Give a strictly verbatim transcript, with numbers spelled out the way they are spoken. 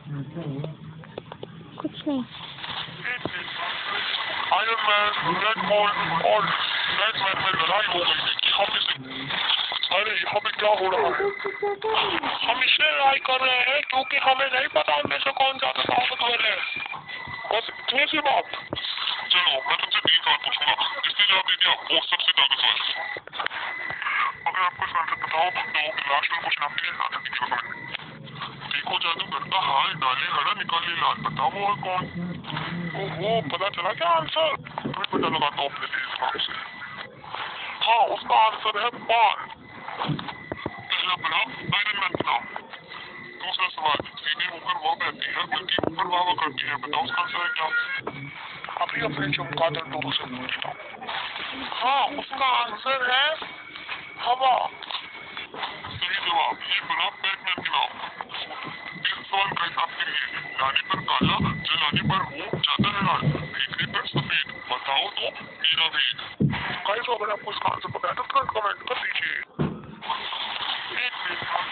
कुछ नहीं। Iron Man, red ball और रेड मैन में लड़ाई हो गई थी। हम इसे अरे यहाँ पे क्या हो रहा है? हम इसलिए लड़ाई कर रहे हैं क्योंकि हमें नहीं पता उनमें से कौन ज्यादा ताकतवर है। बस इतनी सी बात। चलो मैं तुमसे तीन सवाल पूछूंगा, जिसने जवाब दे दिया वो सबसे ताकतवर। अगर आपको इस आंसर बताओ तो लास्ट में क्वेश्चन आपके लिए आंसर दिखेगा कमेंट में। देखो जादूगर का हाल डाले हरा निकाले लाल, बताओ और कौन? ओहो पता चला क्या आंसर? मैं पता लगाता हूँ अपने हिसाब से। हाँ उसका आंसर है पान। पहला बना आयरन मैन का नाम। दूसरा सवाल सीधे होकर वह बहती है बल्कि ऊपर वावा करती है, बताओ उसका आंसर है क्या? अभी अपने चमगादड़ टोटो से पूछता हूँ। हाँ उसका आंसर है हवा। सही जवाब। ये बना बैटमैन के नाम। इस सवाल का आपके लिए लाने पर काला, जलाने पर वो जाता है लाल, फेंकने पर सफेद, बताओ तो मेरा भेद। गाइस अगर आपको इसका आंसर पता है तो तुरंत कमेंट